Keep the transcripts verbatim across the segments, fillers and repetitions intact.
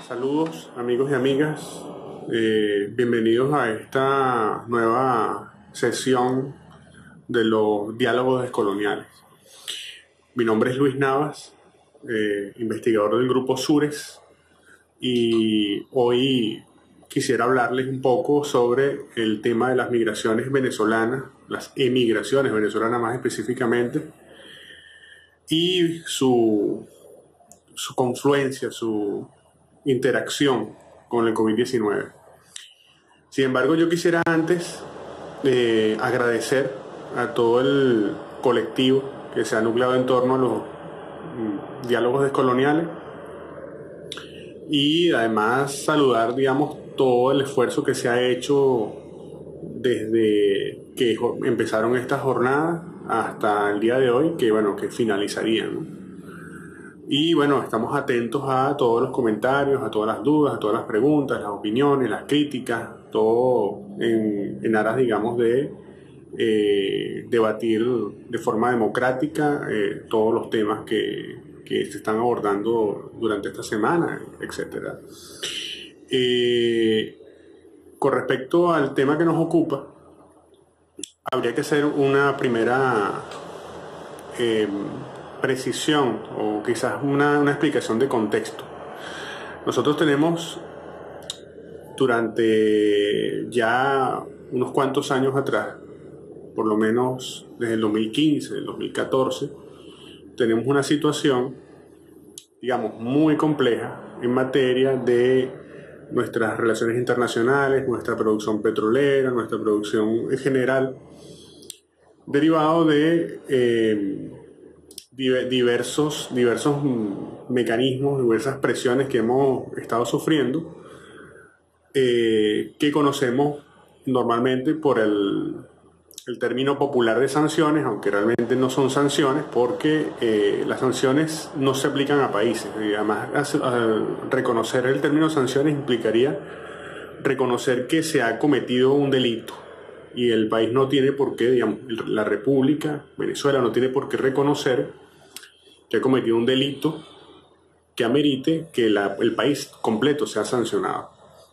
Saludos amigos y amigas, eh, bienvenidos a esta nueva sesión de los diálogos descoloniales. Mi nombre es Luis Navas, eh, investigador del grupo Sures, y hoy quisiera hablarles un poco sobre el tema de las migraciones venezolanas, las emigraciones venezolanas más específicamente, y su, su confluencia, su interacción con el COVID diecinueve. Sin embargo, yo quisiera antes eh, agradecer a todo el colectivo que se ha nucleado en torno a los mm, diálogos descoloniales y además saludar, digamos, todo el esfuerzo que se ha hecho desde que empezaron estas jornadas hasta el día de hoy, que bueno, que finalizarían, ¿no? Y bueno, estamos atentos a todos los comentarios, a todas las dudas, a todas las preguntas, las opiniones, las críticas, todo en, en aras, digamos, de eh, debatir de forma democrática eh, todos los temas que, que se están abordando durante esta semana, etcétera. Eh, con respecto al tema que nos ocupa, habría que hacer una primera eh, precisión o quizás una, una explicación de contexto. Nosotros tenemos durante ya unos cuantos años atrás, por lo menos desde el dos mil quince, el dos mil catorce, tenemos una situación, digamos, muy compleja en materia de nuestras relaciones internacionales, nuestra producción petrolera, nuestra producción en general, derivado de eh, diversos, diversos mecanismos, diversas presiones que hemos estado sufriendo, eh, que conocemos normalmente por el, el término popular de sanciones, aunque realmente no son sanciones, porque eh, las sanciones no se aplican a países. Y además, reconocer el término sanciones implicaría reconocer que se ha cometido un delito. Y el país no tiene por qué, digamos, la República, Venezuela, no tiene por qué reconocer que ha cometido un delito que amerite que la, el país completo sea sancionado.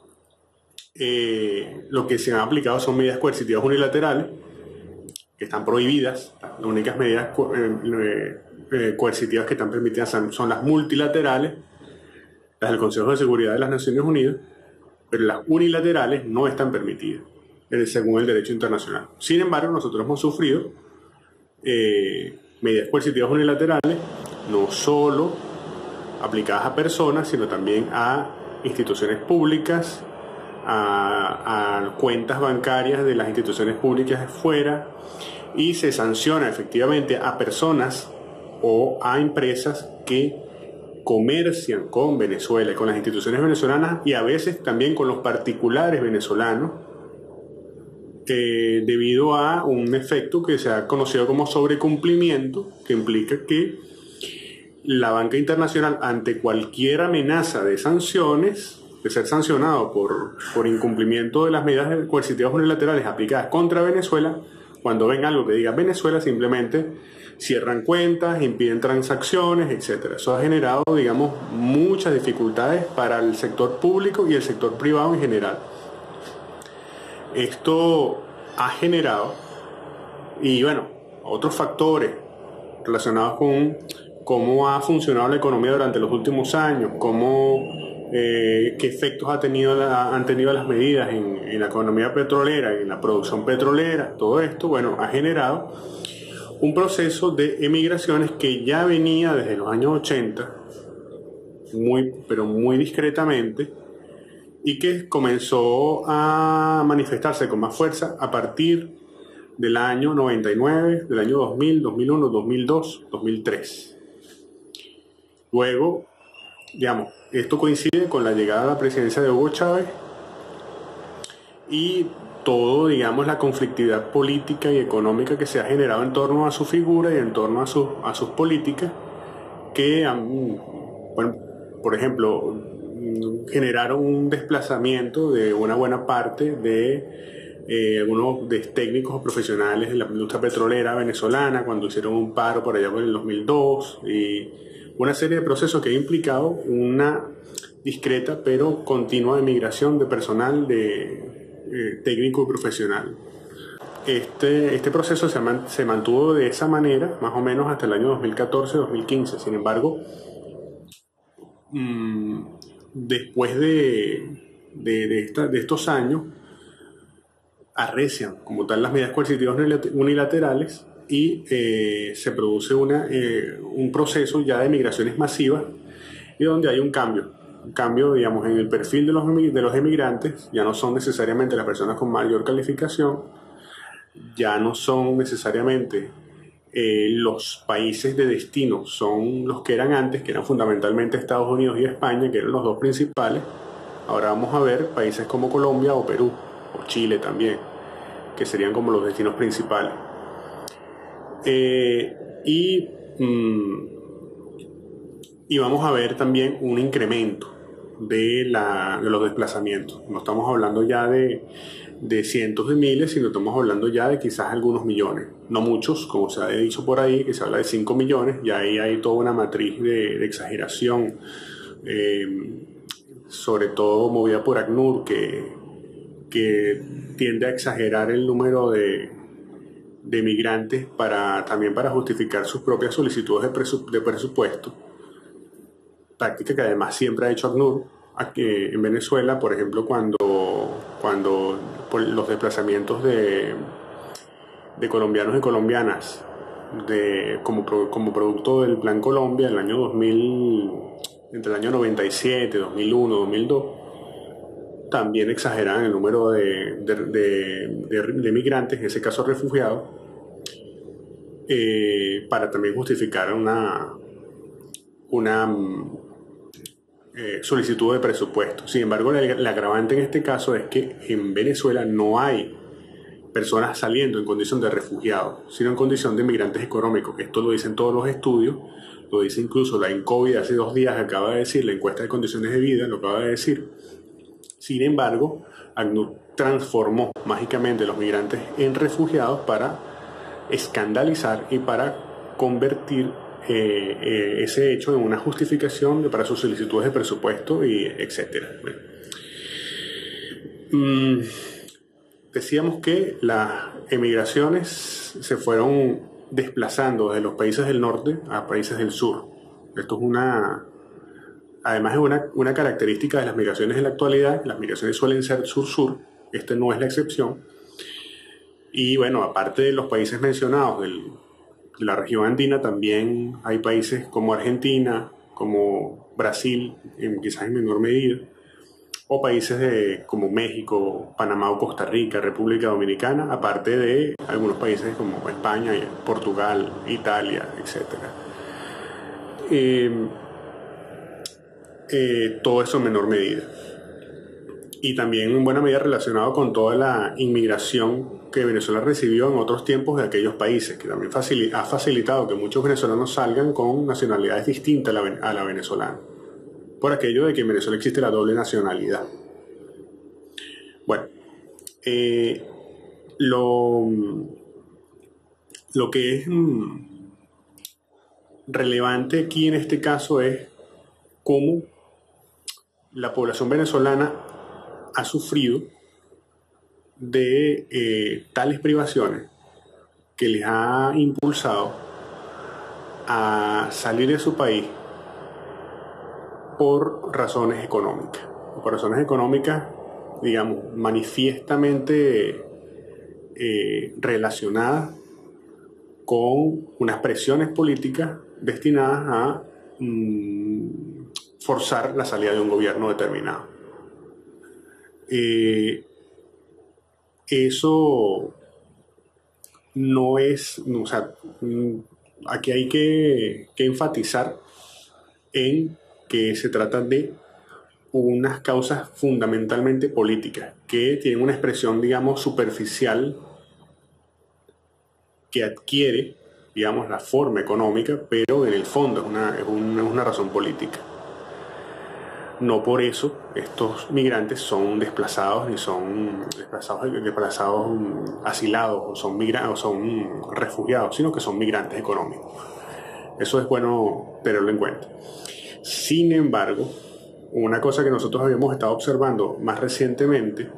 Eh, lo que se han aplicado son medidas coercitivas unilaterales, que están prohibidas. Las únicas medidas co eh, eh, coercitivas que están permitidas son, son las multilaterales, las del Consejo de Seguridad de las Naciones Unidas, pero las unilaterales no están permitidas según el derecho internacional. Sin embargo, nosotros hemos sufrido eh, medidas coercitivas unilaterales, no solo aplicadas a personas, sino también a instituciones públicas, a, a cuentas bancarias de las instituciones públicas de fuera, y se sanciona efectivamente a personas o a empresas que comercian con Venezuela, con las instituciones venezolanas y a veces también con los particulares venezolanos, Eh, debido a un efecto que se ha conocido como sobrecumplimiento, que implica que la banca internacional, ante cualquier amenaza de sanciones, de ser sancionado por, por incumplimiento de las medidas coercitivas unilaterales aplicadas contra Venezuela, cuando ven algo que diga Venezuela, simplemente cierran cuentas, impiden transacciones, etcétera. Eso ha generado, digamos, muchas dificultades para el sector público y el sector privado en general. Esto ha generado, y bueno, otros factores relacionados con cómo ha funcionado la economía durante los últimos años, cómo, eh, qué efectos ha tenido la, han tenido las medidas en, en la economía petrolera, en la producción petrolera. Todo esto, bueno, ha generado un proceso de emigraciones que ya venía desde los años ochenta, muy, pero muy discretamente, y que comenzó a manifestarse con más fuerza a partir del año noventa y nueve, del año dos mil, dos mil uno, dos mil dos, dos mil tres. Luego, digamos, esto coincide con la llegada a la presidencia de Hugo Chávez y todo, digamos, la conflictividad política y económica que se ha generado en torno a su figura y en torno a, su, a sus políticas, que, bueno, por ejemplo, generaron un desplazamiento de una buena parte de eh, algunos de técnicos o profesionales de la industria petrolera venezolana cuando hicieron un paro por allá por el dos mil dos, y una serie de procesos que ha implicado una discreta pero continua de migración de personal de, eh, técnico y profesional. Este, este proceso se, man, se mantuvo de esa manera más o menos hasta el año dos mil catorce dos mil quince. Sin embargo, mmm, después de, de, de, esta, de estos años, arrecian como tal las medidas coercitivas unilaterales y eh, se produce una, eh, un proceso ya de migraciones masivas y donde hay un cambio, un cambio digamos en el perfil de los, de los emigrantes. Ya no son necesariamente las personas con mayor calificación, ya no son necesariamente eh, los países de destino, son los que eran antes, que eran fundamentalmente Estados Unidos y España, que eran los dos principales. Ahora vamos a ver países como Colombia o Perú, o Chile también, que serían como los destinos principales. Eh, y, mmm, y vamos a ver también un incremento de, la, de los desplazamientos. No estamos hablando ya de, de cientos de miles, sino estamos hablando ya de quizás algunos millones. No muchos, como se ha dicho por ahí, que se habla de cinco millones, y ahí hay toda una matriz de, de exageración, eh, sobre todo movida por ACNUR, que, que tiende a exagerar el número de, de migrantes para, también para justificar sus propias solicitudes de, presu, de presupuesto. Práctica que además siempre ha hecho ACNUR aquí en Venezuela, por ejemplo, cuando, cuando por los desplazamientos de, de colombianos y colombianas de, como, como producto del Plan Colombia en el año dos mil, entre el año noventa y siete, dos mil uno, dos mil dos, también exageraban el número de, de, de, de, de migrantes, en ese caso refugiados, eh, para también justificar una, una eh, solicitud de presupuesto. Sin embargo, el, el agravante en este caso es que en Venezuela no hay personas saliendo en condición de refugiados, sino en condición de migrantes económicos. Esto lo dicen todos los estudios, lo dice incluso la INCOVID hace dos días, acaba de decir, la encuesta de condiciones de vida lo acaba de decir. Sin embargo, ACNUR transformó mágicamente a los migrantes en refugiados para escandalizar y para convertir eh, eh, ese hecho en una justificación de, para sus solicitudes de presupuesto, y etcétera. Bueno. Mm, decíamos que las emigraciones se fueron desplazando desde los países del norte a países del sur. Esto es una... Además es una, una característica de las migraciones en la actualidad. Las migraciones suelen ser sur-sur, este no es la excepción. Y bueno, aparte de los países mencionados del, de la región andina, también hay países como Argentina, como Brasil, en, quizás en menor medida, o países de, como México, Panamá o Costa Rica, República Dominicana, aparte de algunos países como España, Portugal, Italia, etcétera. Eh, Eh, todo eso en menor medida, y también en buena medida relacionado con toda la inmigración que Venezuela recibió en otros tiempos de aquellos países, que también facil, ha facilitado que muchos venezolanos salgan con nacionalidades distintas a la, a la venezolana, por aquello de que en Venezuela existe la doble nacionalidad. Bueno, eh, lo, lo que es mm, relevante aquí en este caso es cómo la población venezolana ha sufrido de eh, tales privaciones que les ha impulsado a salir de su país por razones económicas. Por razones económicas, digamos, manifiestamente eh, relacionadas con unas presiones políticas destinadas a mmm, forzar la salida de un gobierno determinado. Eh, eso no es, o sea, aquí hay que, que enfatizar en que se trata de unas causas fundamentalmente políticas que tienen una expresión, digamos, superficial que adquiere, digamos, la forma económica, pero en el fondo es una, es una, es una razón política. No por eso estos migrantes son desplazados, ni son desplazados, desplazados asilados, o son, migra- o son refugiados, sino que son migrantes económicos. Eso es bueno tenerlo en cuenta. Sin embargo, una cosa que nosotros habíamos estado observando más recientemente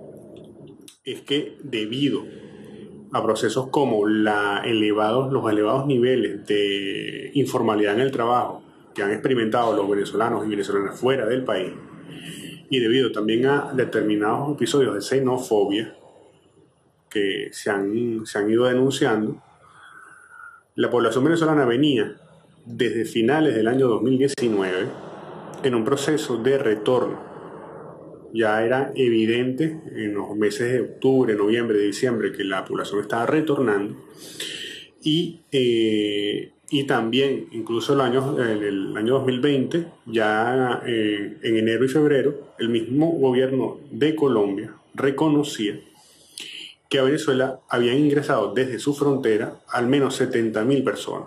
es que debido a procesos como la elevados, los elevados niveles de informalidad en el trabajo que han experimentado los venezolanos y venezolanas fuera del país, y debido también a determinados episodios de xenofobia que se han, se han ido denunciando, la población venezolana venía desde finales del año dos mil diecinueve en un proceso de retorno. Ya era evidente en los meses de octubre, noviembre, diciembre que la población estaba retornando, y, eh, y también incluso el año, en el año dos mil veinte, ya eh, en enero y febrero, el mismo gobierno de Colombia reconocía que a Venezuela habían ingresado desde su frontera al menos setenta mil personas.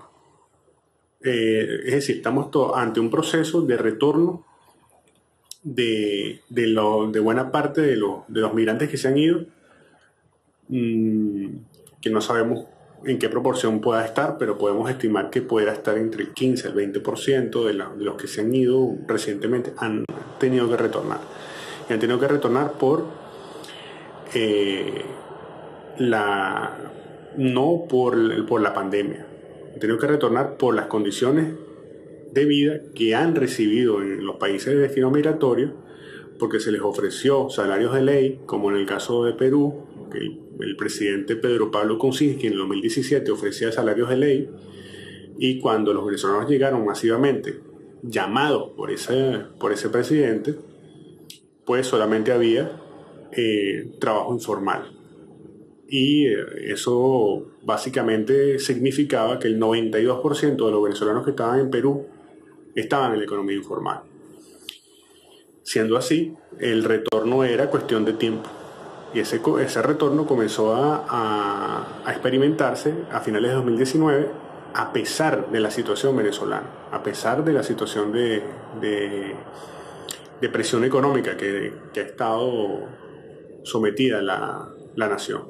Eh, es decir, estamos ante un proceso de retorno de, de, lo, de buena parte de, lo, de los migrantes que se han ido, mmm, que no sabemos en qué proporción pueda estar, pero podemos estimar que pueda estar entre el quince al veinte por ciento de, la, de los que se han ido recientemente han tenido que retornar. Y han tenido que retornar por eh, la no por, por la pandemia, han tenido que retornar por las condiciones de vida que han recibido en los países de destino migratorio, porque se les ofreció salarios de ley, como en el caso de Perú, que el, el presidente Pedro Pablo Kuczynski en el dos mil diecisiete ofrecía salarios de ley, y cuando los venezolanos llegaron masivamente, llamados por ese, por ese presidente, pues solamente había eh, trabajo informal. Y eso básicamente significaba que el noventa y dos por ciento de los venezolanos que estaban en Perú estaban en la economía informal. Siendo así, el retorno era cuestión de tiempo. Y ese, ese retorno comenzó a, a, a experimentarse a finales de dos mil diecinueve, a pesar de la situación venezolana, a pesar de la situación de, de, de presión económica que, que ha estado sometida la, la nación.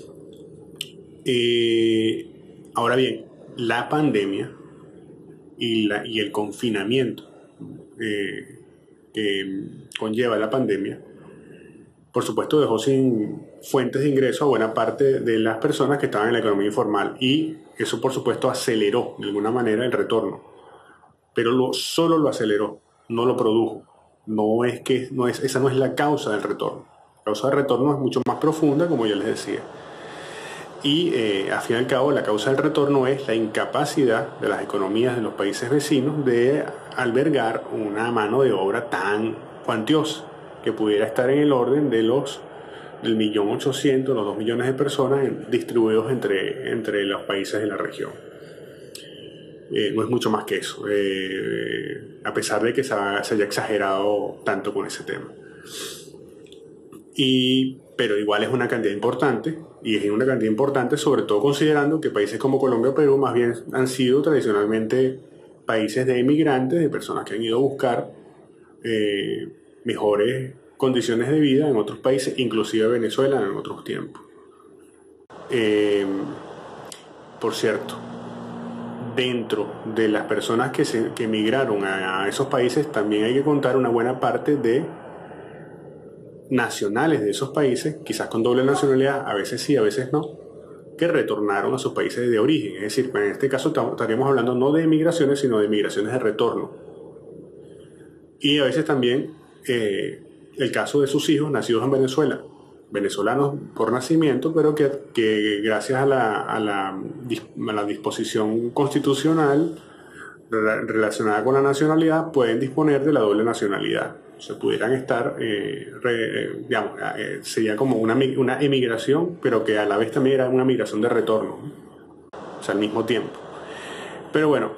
Eh, ahora bien, la pandemia y, la, y el confinamiento eh, que conlleva la pandemia, por supuesto dejó sin fuentes de ingreso a buena parte de las personas que estaban en la economía informal, y eso por supuesto aceleró de alguna manera el retorno, pero lo, solo lo aceleró, no lo produjo. No es que, no es, esa no es la causa del retorno. La causa del retorno es mucho más profunda, como ya les decía. Y eh, al fin y al cabo la causa del retorno es la incapacidad de las economías de los países vecinos de albergar una mano de obra tan cuantiosa que pudiera estar en el orden de los del millón ochocientos, los dos millones de personas distribuidos entre, entre los países de la región. Eh, no es mucho más que eso, eh, a pesar de que se, ha, se haya exagerado tanto con ese tema. Y, pero igual es una cantidad importante, y es una cantidad importante sobre todo considerando que países como Colombia o Perú más bien han sido tradicionalmente países de inmigrantes, de personas que han ido a buscar eh, mejores condiciones de vida en otros países, inclusive Venezuela en otros tiempos. Eh, por cierto, dentro de las personas que, se, que emigraron a, a esos países también hay que contar una buena parte de nacionales de esos países, quizás con doble nacionalidad, a veces sí, a veces no, que retornaron a sus países de origen. Es decir, en este caso estaríamos hablando no de emigraciones, sino de migraciones de retorno. Y a veces también eh, el caso de sus hijos nacidos en Venezuela, venezolanos por nacimiento, pero que, que gracias a la, a, la, a la disposición constitucional relacionada con la nacionalidad pueden disponer de la doble nacionalidad. Se pudieran estar, eh, re, digamos, eh, sería como una, una emigración, pero que a la vez también era una migración de retorno, o sea, al mismo tiempo. Pero bueno,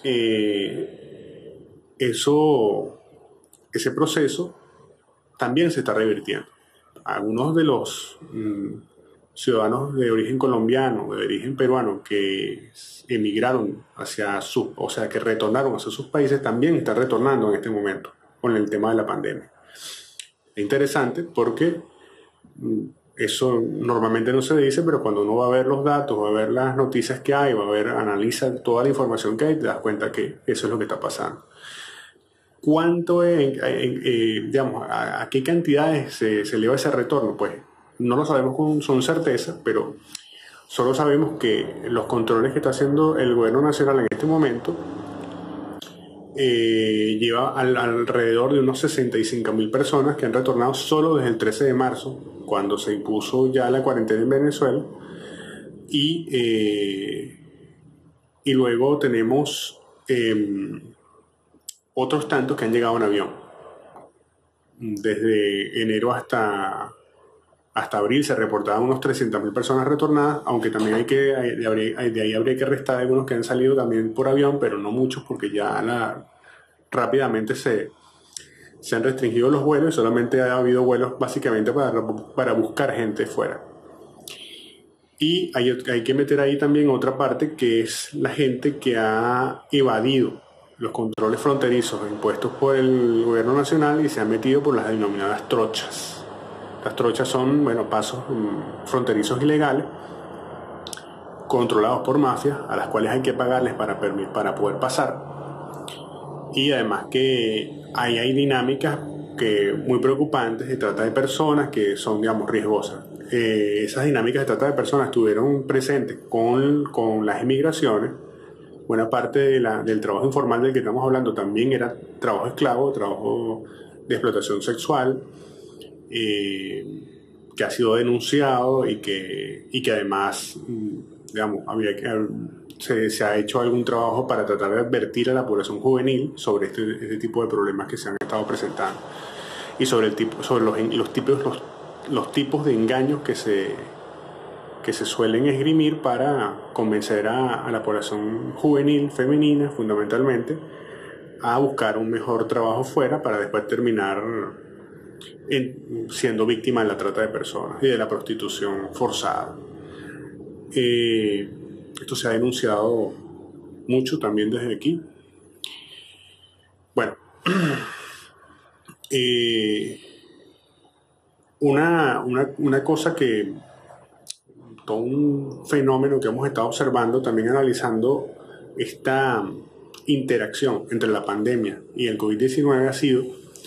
eh, eso, ese proceso también se está revirtiendo. Algunos de los mmm, ciudadanos de origen colombiano, de origen peruano, que emigraron hacia sus, o sea, que retornaron hacia sus países, también están retornando en este momento con el tema de la pandemia. Es interesante porque eso normalmente no se dice, pero cuando uno va a ver los datos, va a ver las noticias que hay, va a ver, analiza toda la información que hay, te das cuenta que eso es lo que está pasando. ¿cuánto, es, en- en- eh, digamos, a, a qué cantidades se, se eleva ese retorno? Pues no lo sabemos con son certeza, pero solo sabemos que los controles que está haciendo el gobierno nacional en este momento eh, lleva al- alrededor de unos sesenta y cinco mil personas que han retornado solo desde el trece de marzo, cuando se impuso ya la cuarentena en Venezuela, y, eh, y luego tenemos eh, otros tantos que han llegado en avión. Desde enero hasta, hasta abril se reportaban unos trescientas mil personas retornadas, aunque también hay que, de, habría- de ahí habría que restar algunos que han salido también por avión, pero no muchos porque ya la, rápidamente se, se han restringido los vuelos y solamente ha habido vuelos básicamente para, para buscar gente fuera. Y hay, hay que meter ahí también otra parte que es la gente que ha evadido los controles fronterizos impuestos por el gobierno nacional y se han metido por las denominadas trochas. Las trochas son, bueno, pasos mm, fronterizos ilegales controlados por mafias a las cuales hay que pagarles para, para poder pasar. Y además que ahí hay dinámicas que muy preocupantes de trata de personas que son, digamos, riesgosas. Eh, esas dinámicas de trata de personas estuvieron presentes con, con las emigraciones. Buena parte de la, del trabajo informal del que estamos hablando también era trabajo esclavo, trabajo de explotación sexual, eh, que ha sido denunciado y que, y que además, digamos, había que, se, se ha hecho algún trabajo para tratar de advertir a la población juvenil sobre este, este tipo de problemas que se han estado presentando y sobre, el tipo, sobre los, los, tipos, los, los tipos de engaños que se, que se suelen esgrimir para convencer a, a la población juvenil, femenina fundamentalmente, a buscar un mejor trabajo fuera para después terminar en, siendo víctima de la trata de personas y de la prostitución forzada. Eh, esto se ha denunciado mucho también desde aquí. Bueno, eh, una, una, una cosa que, todo un fenómeno que hemos estado observando, también analizando esta interacción entre la pandemia y el COVID diecinueve, ha sido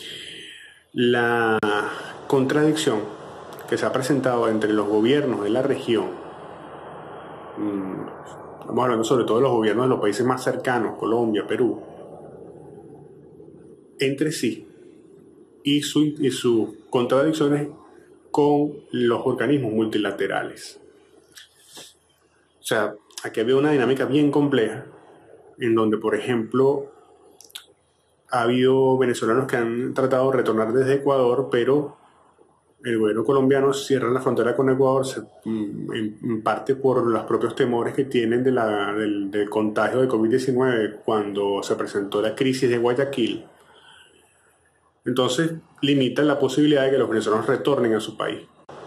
la contradicción que se ha presentado entre los gobiernos de la región. Estamos hablando sobre todo de los gobiernos de los países más cercanos, Colombia, Perú, entre sí, y, su, y sus contradicciones con los organismos multilaterales. O sea, aquí había una dinámica bien compleja, en donde, por ejemplo, ha habido venezolanos que han tratado de retornar desde Ecuador, pero el gobierno colombiano cierra la frontera con Ecuador en, en parte por los propios temores que tienen de la, del, del contagio de COVID diecinueve cuando se presentó la crisis de Guayaquil. Entonces limita la posibilidad de que los venezolanos retornen a su país.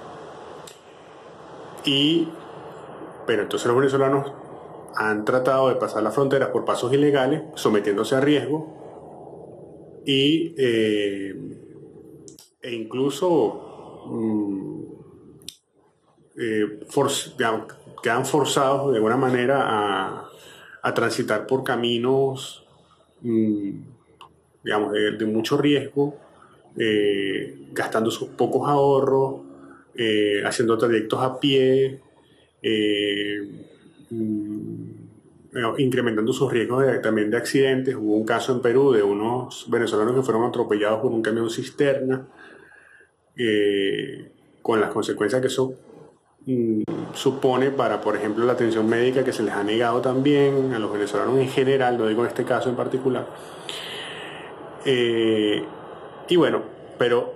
Y, pero entonces los venezolanos han tratado de pasar las fronteras por pasos ilegales, sometiéndose a riesgo y, eh, e incluso mmm, eh, for, digamos, quedan forzados de alguna manera a, a transitar por caminos mmm, digamos, de, de mucho riesgo, eh, gastando sus pocos ahorros, eh, haciendo trayectos a pie, eh, mmm, incrementando sus riesgos de, también de accidentes. Hubo un caso en Perú de unos venezolanos que fueron atropellados por un camión cisterna, eh, con las consecuencias que eso mmm, supone para, por ejemplo, la atención médica que se les ha negado también a los venezolanos en general, no digo en este caso en particular. Eh, y bueno, pero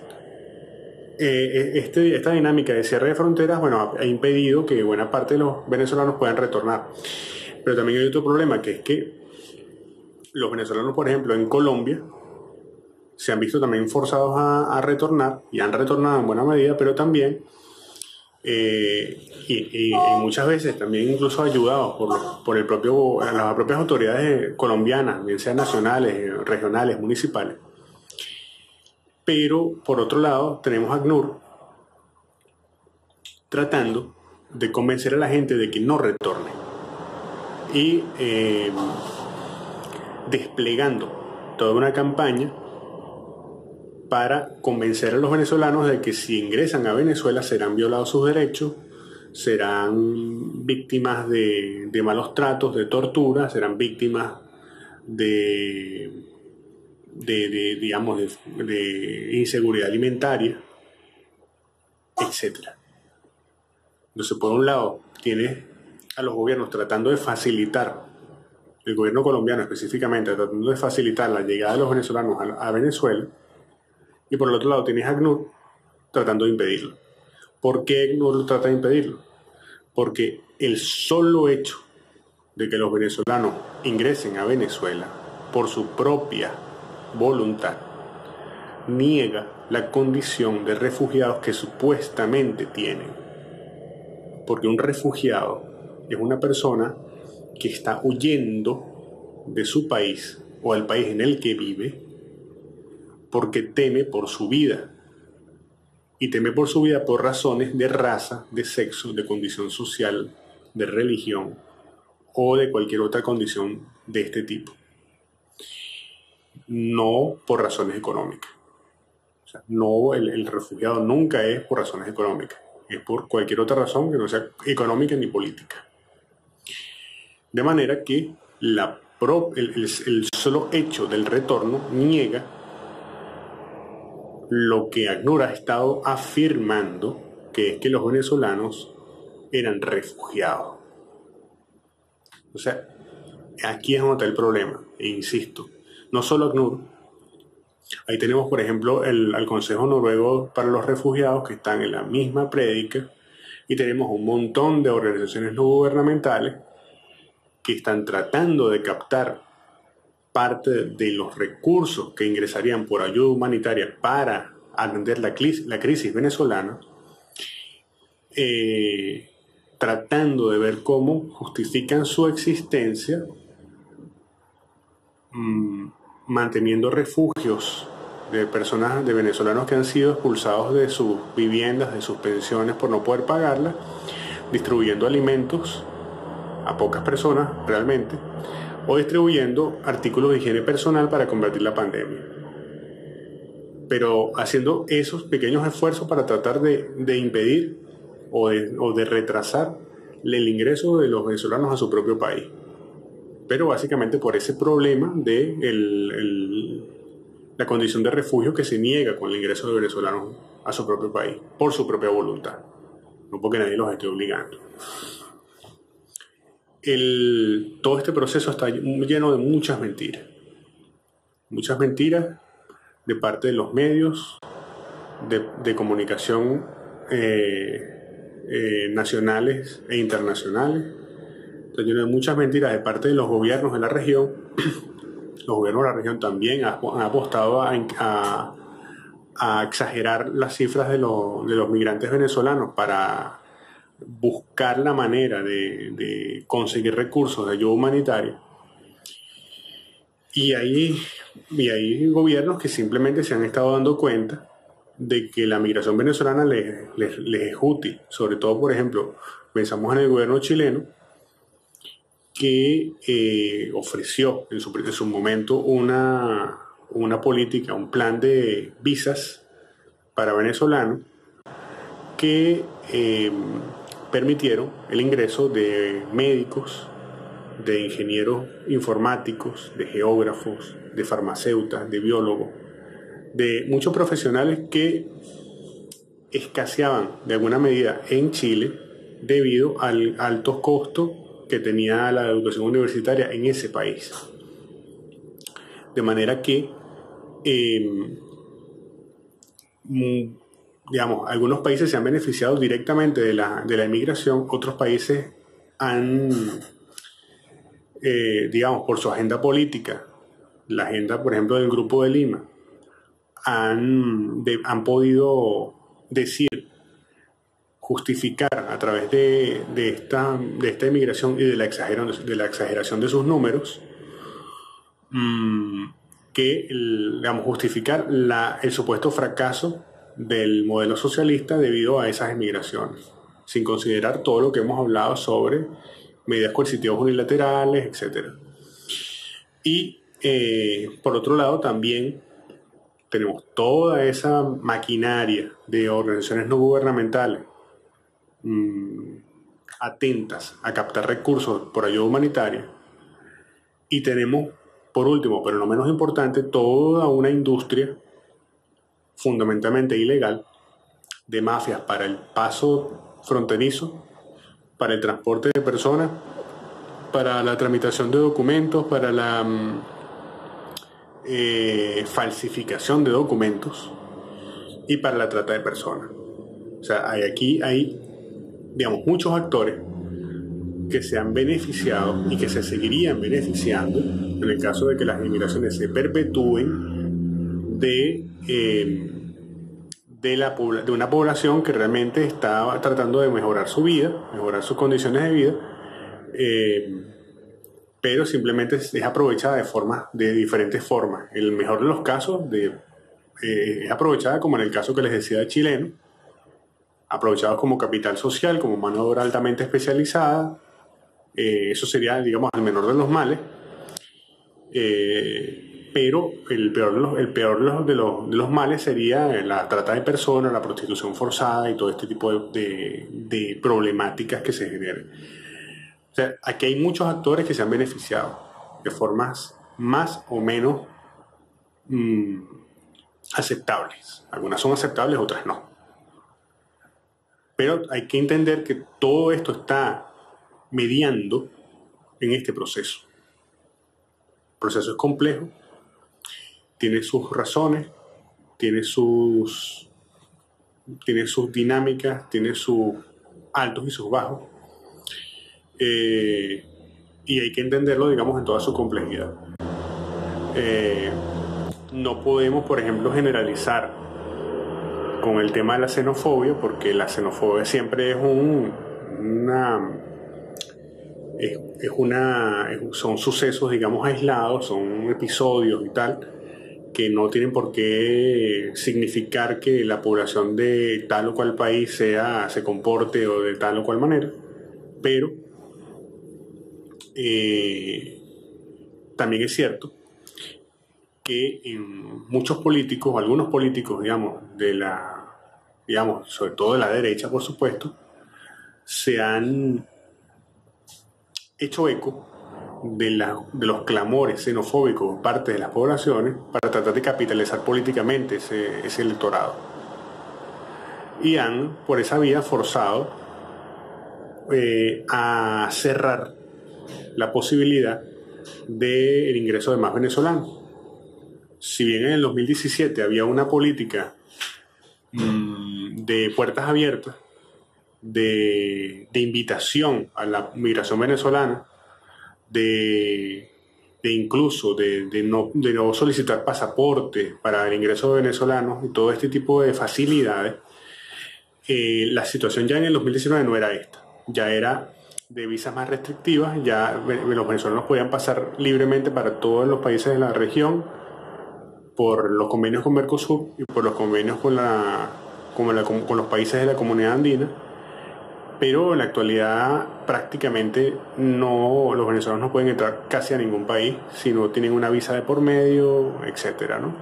eh, este, esta dinámica de cierre de fronteras, bueno, ha impedido que buena parte de los venezolanos puedan retornar. Pero también hay otro problema, que es que los venezolanos, por ejemplo, en Colombia, se han visto también forzados a, a retornar, y han retornado en buena medida, pero también, eh, y, y, y muchas veces también incluso ayudados por, por el propio, las propias autoridades colombianas, bien sean nacionales, regionales, municipales. Pero, por otro lado, tenemos a ACNUR tratando de convencer a la gente de que no retorne y eh, desplegando toda una campaña para convencer a los venezolanos de que si ingresan a Venezuela serán violados sus derechos, serán víctimas de, de malos tratos, de tortura, serán víctimas de, de, de digamos, de, de inseguridad alimentaria, etcétera. Entonces, por un lado, tienes a los gobiernos tratando de facilitar, el gobierno colombiano específicamente, tratando de facilitar la llegada de los venezolanos a, a Venezuela, y por el otro lado tienes a ACNUR tratando de impedirlo. ¿Por qué ACNUR trata de impedirlo? Porque el solo hecho de que los venezolanos ingresen a Venezuela por su propia voluntad niega la condición de refugiados que supuestamente tienen. Porque un refugiado es una persona que está huyendo de su país o al país en el que vive porque teme por su vida. Y teme por su vida por razones de raza, de sexo, de condición social, de religión o de cualquier otra condición de este tipo. No por razones económicas. O sea, no, el, el refugiado nunca es por razones económicas. Es por cualquier otra razón que no sea económica ni política. De manera que la pro, el, el, el solo hecho del retorno niega lo que ACNUR ha estado afirmando, que es que los venezolanos eran refugiados. O sea, aquí es donde está el problema, e insisto, no solo ACNUR, ahí tenemos por ejemplo el, el Consejo Noruego para los Refugiados, que están en la misma prédica, y tenemos un montón de organizaciones no gubernamentales que están tratando de captar parte de los recursos que ingresarían por ayuda humanitaria para atender la crisis, la crisis venezolana, eh, tratando de ver cómo justifican su existencia, mmm, manteniendo refugios de personas, de venezolanos que han sido expulsados de sus viviendas, de sus pensiones por no poder pagarlas, distribuyendo alimentos a pocas personas realmente, o distribuyendo artículos de higiene personal para combatir la pandemia. Pero haciendo esos pequeños esfuerzos para tratar de, de impedir o de, o de retrasar el ingreso de los venezolanos a su propio país. Pero básicamente por ese problema de el, el, la condición de refugio que se niega con el ingreso de venezolanos a su propio país, por su propia voluntad, no porque nadie los esté obligando. El, todo este proceso está lleno de muchas mentiras. Muchas mentiras de parte de los medios de, de comunicación eh, eh, nacionales e internacionales. Está lleno de muchas mentiras de parte de los gobiernos de la región. Los gobiernos de la región también han apostado a, a, a exagerar las cifras de, lo, de los migrantes venezolanos para buscar la manera de, de conseguir recursos de ayuda humanitaria. Y hay, y hay gobiernos que simplemente se han estado dando cuenta de que la migración venezolana les, les, les es útil. Sobre todo, por ejemplo, pensamos en el gobierno chileno, que eh, ofreció en su, en su momento una, una política, un plan de visas para venezolanos que eh, permitieron el ingreso de médicos, de ingenieros informáticos, de geógrafos, de farmacéutas, de biólogos, de muchos profesionales que escaseaban de alguna medida en Chile debido al alto costo que tenía la educación universitaria en ese país. De manera que, eh, digamos, algunos países se han beneficiado directamente de la, de la inmigración, otros países han, eh, digamos, por su agenda política, la agenda, por ejemplo, del Grupo de Lima, han, de, han podido decir, justificar a través de, de, esta, de esta inmigración y de la exageración de, la exageración de sus números, mmm, que, el, digamos, justificar la, el supuesto fracaso del modelo socialista debido a esas inmigraciones, sin considerar todo lo que hemos hablado sobre medidas coercitivas unilaterales, etcétera. Y eh, por otro lado, también tenemos toda esa maquinaria de organizaciones no gubernamentales mmm, atentas a captar recursos por ayuda humanitaria. Y tenemos, por último, pero no menos importante, toda una industria fundamentalmente ilegal de mafias para el paso fronterizo, para el transporte de personas, para la tramitación de documentos, para la eh, falsificación de documentos y para la trata de personas. O sea, hay aquí hay, digamos, muchos actores que se han beneficiado y que se seguirían beneficiando en el caso de que las inmigraciones se perpetúen de, eh, de, la, de una población que realmente está tratando de mejorar su vida, mejorar sus condiciones de vida, eh, pero simplemente es aprovechada de formas, de diferentes formas. En el mejor de los casos de, eh, es aprovechada, como en el caso que les decía de chileno, aprovechados como capital social, como mano de obra altamente especializada. Eh, eso sería, digamos, el menor de los males. Eh, pero el peor, de los, el peor de, los, de, los, de los males sería la trata de personas, la prostitución forzada y todo este tipo de, de, de problemáticas que se generan. O sea, aquí hay muchos actores que se han beneficiado de formas más o menos mmm, aceptables. Algunas son aceptables, otras no. Pero hay que entender que todo esto está mediando en este proceso. El proceso es complejo, tiene sus razones, tiene sus, tiene sus dinámicas, tiene sus altos y sus bajos. Eh, y hay que entenderlo, digamos, en toda su complejidad. Eh, no podemos, por ejemplo, generalizar con el tema de la xenofobia, porque la xenofobia siempre es un, una, es, es una, son sucesos, digamos, aislados, son episodios y tal, que no tienen por qué significar que la población de tal o cual país sea, se comporte o de tal o cual manera, pero eh, también es cierto que en muchos políticos, algunos políticos, digamos, de la, digamos, sobre todo de la derecha, por supuesto, se han hecho eco de, la, de los clamores xenofóbicos por parte de las poblaciones para tratar de capitalizar políticamente ese, ese electorado. Y han, por esa vía, forzado eh, a cerrar la posibilidad del ingreso de más venezolanos. Si bien en el dos mil diecisiete había una política mmm, de puertas abiertas, de, de invitación a la migración venezolana, de, de incluso de, de, no, de no solicitar pasaporte para el ingreso de venezolanos y todo este tipo de facilidades, eh, la situación ya en el dos mil diecinueve no era esta, ya era de visas más restrictivas, ya los venezolanos podían pasar libremente para todos los países de la región por los convenios con Mercosur y por los convenios con, la, con, la, con los países de la comunidad andina, pero en la actualidad prácticamente no, los venezolanos no pueden entrar casi a ningún país si no tienen una visa de por medio, etcétera, ¿no?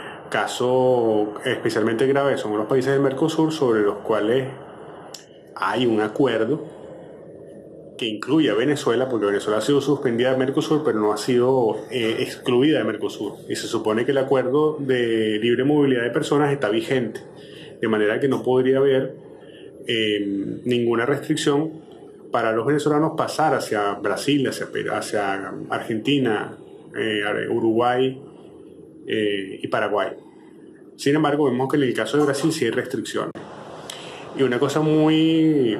Caso especialmente grave son los países del Mercosur, sobre los cuales hay un acuerdo que incluye a Venezuela, porque Venezuela ha sido suspendida de Mercosur, pero no ha sido eh, excluida de Mercosur. Y se supone que el acuerdo de libre movilidad de personas está vigente, de manera que no podría haber eh, ninguna restricción para los venezolanos pasar hacia Brasil, hacia, hacia Argentina, eh, Uruguay eh, y Paraguay. Sin embargo, vemos que en el caso de Brasil sí hay restricciones. Y una cosa muy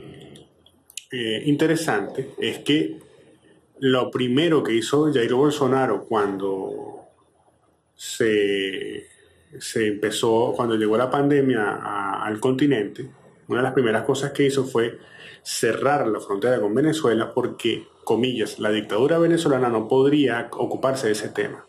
Eh, interesante es que lo primero que hizo Jair Bolsonaro cuando se, se empezó, cuando llegó la pandemia a, al continente, una de las primeras cosas que hizo fue cerrar la frontera con Venezuela porque, comillas, la dictadura venezolana no podría ocuparse de ese tema.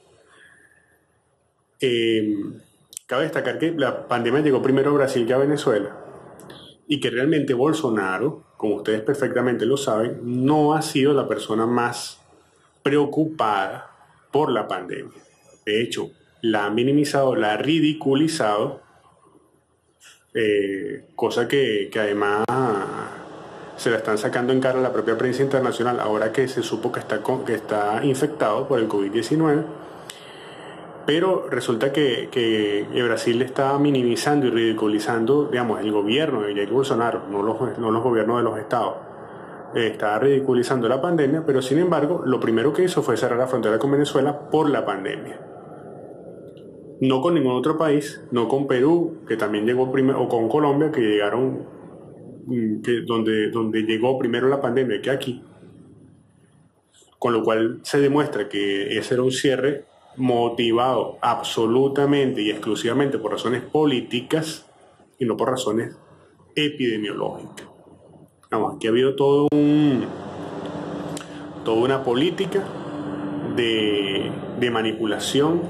Eh, cabe destacar que la pandemia llegó primero a Brasil que a Venezuela y que realmente Bolsonaro, como ustedes perfectamente lo saben, no ha sido la persona más preocupada por la pandemia. De hecho, la ha minimizado, la ha ridiculizado, eh, cosa que, que además se la están sacando en cara a la propia prensa internacional ahora que se supo que está, con, que está infectado por el COVID diecinueve. Pero resulta que, que Brasil está minimizando y ridiculizando, digamos, el gobierno de Jair Bolsonaro, no los, no los gobiernos de los estados. Eh, está ridiculizando la pandemia, pero sin embargo, lo primero que hizo fue cerrar la frontera con Venezuela por la pandemia. No con ningún otro país, no con Perú, que también llegó primero, o con Colombia, que llegaron, que donde, donde llegó primero la pandemia que aquí. Con lo cual se demuestra que ese era un cierre motivado absolutamente y exclusivamente por razones políticas y no por razones epidemiológicas. Vamos, aquí ha habido todo un, toda una política de, de manipulación,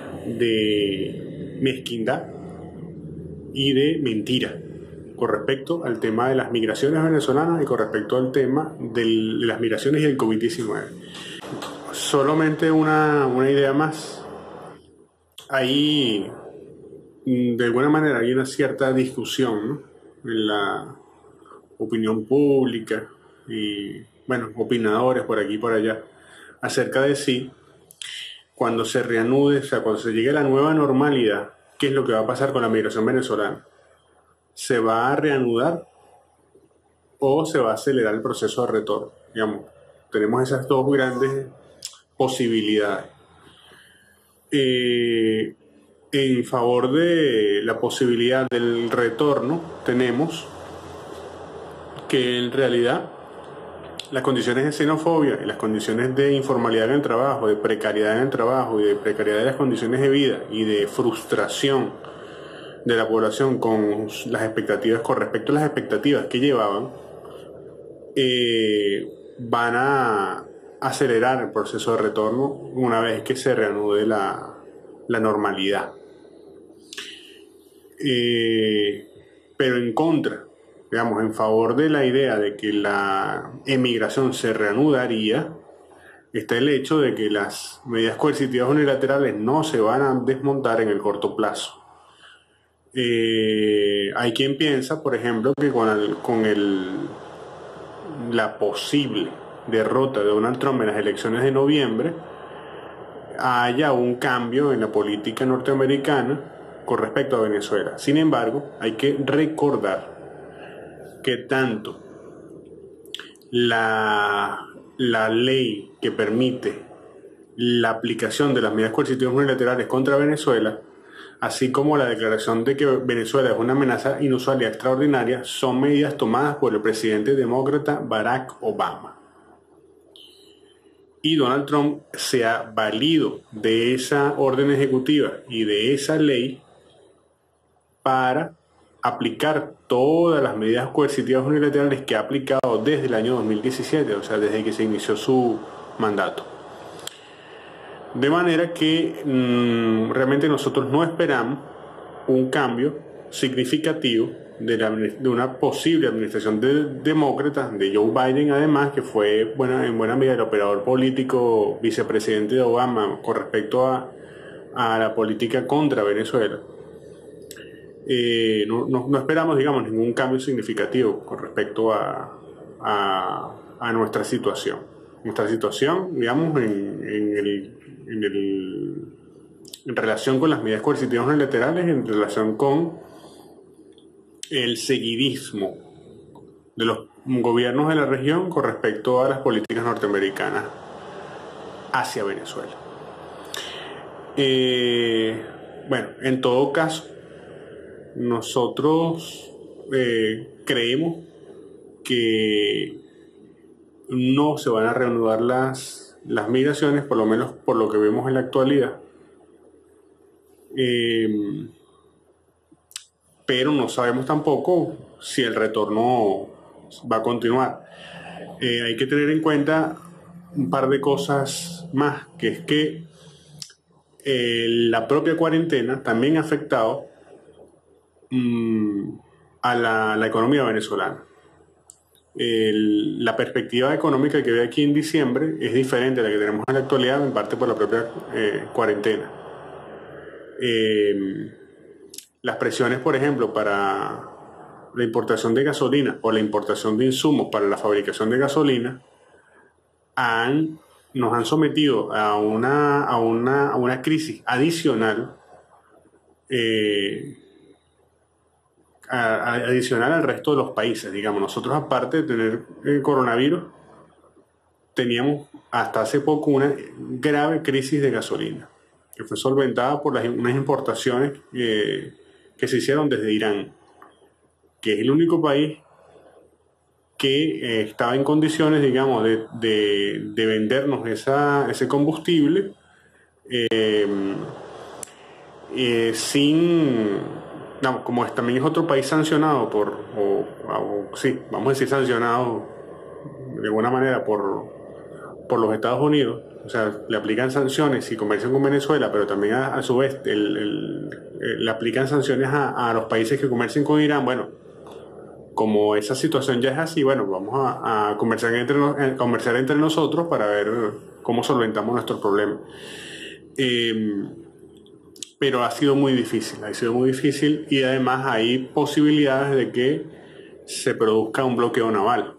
de mezquindad y de mentira con respecto al tema de las migraciones venezolanas y con respecto al tema del, de las migraciones y el COVID diecinueve. Solamente una, una idea más. Ahí, de alguna manera, hay una cierta discusión, ¿no?, en la opinión pública y, bueno, opinadores por aquí y por allá, acerca de si cuando se reanude, o sea, cuando se llegue a la nueva normalidad, ¿qué es lo que va a pasar con la migración venezolana? ¿Se va a reanudar o se va a acelerar el proceso de retorno? Digamos, tenemos esas dos grandes posibilidades. Eh, en favor de la posibilidad del retorno, tenemos que en realidad las condiciones de xenofobia y las condiciones de informalidad en el trabajo, de precariedad en el trabajo y de precariedad de las condiciones de vida y de frustración de la población con las expectativas, con respecto a las expectativas que llevaban, eh, van a acelerar el proceso de retorno una vez que se reanude la, la normalidad. Eh, pero en contra, digamos, en favor de la idea de que la emigración se reanudaría, está el hecho de que las medidas coercitivas unilaterales no se van a desmontar en el corto plazo. Eh, hay quien piensa, por ejemplo, que con, el, con el, la posible derrota de Donald Trump en las elecciones de noviembre haya un cambio en la política norteamericana con respecto a Venezuela. Sin embargo, hay que recordar que tanto la, la ley que permite la aplicación de las medidas coercitivas unilaterales contra Venezuela, así como la declaración de que Venezuela es una amenaza inusual y extraordinaria, son medidas tomadas por el presidente demócrata Barack Obama. Y Donald Trump se ha valido de esa orden ejecutiva y de esa ley para aplicar todas las medidas coercitivas unilaterales que ha aplicado desde el año dos mil diecisiete, o sea, desde que se inició su mandato. De manera que mmm, realmente nosotros no esperamos un cambio significativo de, la, de una posible administración de, demócrata, de Joe Biden además, que fue bueno, en buena medida el operador político vicepresidente de Obama con respecto a, a la política contra Venezuela. Eh, no, no, no esperamos, digamos, ningún cambio significativo con respecto a, a, a nuestra situación. Nuestra situación, digamos, en, en, el, en, el, en relación con las medidas coercitivas unilaterales, en relación con el seguidismo de los gobiernos de la región con respecto a las políticas norteamericanas hacia Venezuela. Eh, bueno, en todo caso, nosotros eh, creemos que no se van a reanudar las, las migraciones, por lo menos por lo que vemos en la actualidad. Eh, pero no sabemos tampoco si el retorno va a continuar. Eh, hay que tener en cuenta un par de cosas más, que es que eh, la propia cuarentena también ha afectado a la, la economía venezolana. el, la perspectiva económica que ve aquí en diciembre es diferente a la que tenemos en la actualidad, en parte por la propia eh, cuarentena. Eh, las presiones, por ejemplo, para la importación de gasolina o la importación de insumos para la fabricación de gasolina han, nos han sometido a una, a una, a una crisis adicional, eh, a, a, adicional al resto de los países. Digamos, nosotros, aparte de tener el coronavirus, teníamos hasta hace poco una grave crisis de gasolina, que fue solventada por las, unas importaciones eh, que se hicieron desde Irán, que es el único país que eh, estaba en condiciones, digamos, de, de, de vendernos esa, ese combustible eh, eh, sin, no, como es, también es otro país sancionado por, o, o sí, vamos a decir sancionado de alguna manera por, por los Estados Unidos. O sea, le aplican sanciones si comercian con Venezuela, pero también a, a su vez el, el, el, le aplican sanciones a, a los países que comercian con Irán. Bueno, como esa situación ya es así, bueno, vamos a, a conversar, entre, a conversar entre nosotros para ver cómo solventamos nuestros problemas. Eh, pero ha sido muy difícil, ha sido muy difícil y además hay posibilidades de que se produzca un bloqueo naval.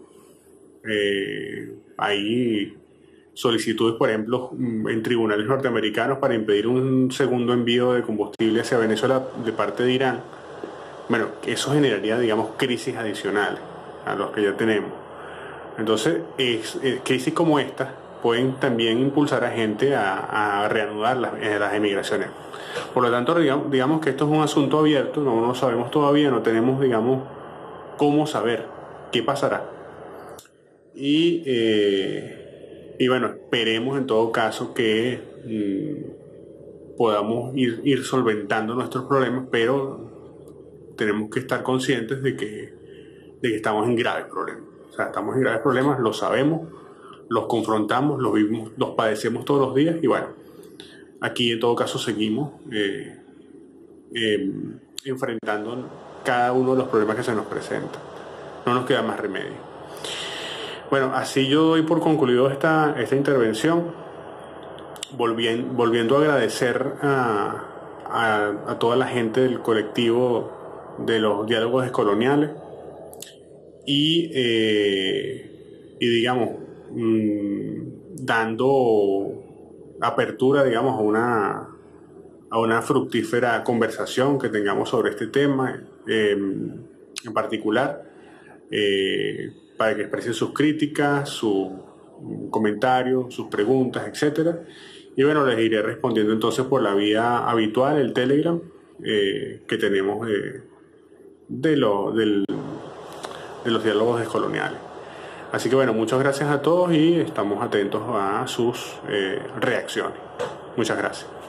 Eh, hay solicitudes, por ejemplo, en tribunales norteamericanos para impedir un segundo envío de combustible hacia Venezuela de parte de Irán. Bueno, eso generaría, digamos, crisis adicionales a los que ya tenemos. Entonces, es, eh, crisis como esta pueden también impulsar a gente a, a reanudar las, eh, las emigraciones. Por lo tanto, digamos, digamos que esto es un asunto abierto, no lo sabemos todavía, no tenemos, digamos, cómo saber qué pasará. Y, eh, y bueno, esperemos en todo caso que mmm, podamos ir, ir solventando nuestros problemas, pero tenemos que estar conscientes de que, de que estamos en graves problemas. O sea, estamos en graves problemas, lo sabemos, los confrontamos, los vivimos, los padecemos todos los días y bueno, aquí en todo caso seguimos eh, eh, enfrentando cada uno de los problemas que se nos presentan. No nos queda más remedio. Bueno, así yo doy por concluido esta, esta intervención, volviendo, volviendo a agradecer a, a, a toda la gente del colectivo de los diálogos descoloniales y, eh, y digamos, mmm, dando apertura, digamos, a una, a una fructífera conversación que tengamos sobre este tema eh, en particular, eh, para que expresen sus críticas, sus comentarios, sus preguntas, etcétera. Y bueno, les iré respondiendo entonces por la vía habitual, el Telegram, eh, que tenemos eh, de, lo, del, de los diálogos descoloniales. Así que bueno, muchas gracias a todos y estamos atentos a sus eh, reacciones. Muchas gracias.